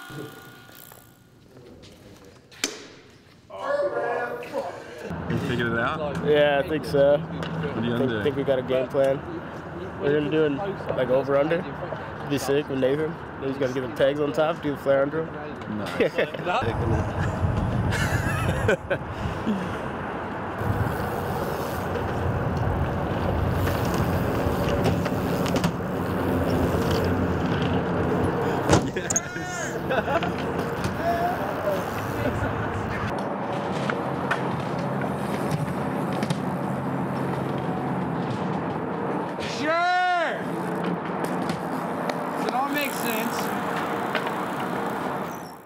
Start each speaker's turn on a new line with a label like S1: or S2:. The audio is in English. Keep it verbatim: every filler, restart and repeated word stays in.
S1: You figured it out?
S2: Yeah, I think so.
S1: What are you
S2: I
S1: gonna
S2: think,
S1: do?
S2: think we got a game plan. We're gonna do it like over under. Be sick with Nathan. Then he's gotta get the tags on top, do the flare under him.
S1: Nice.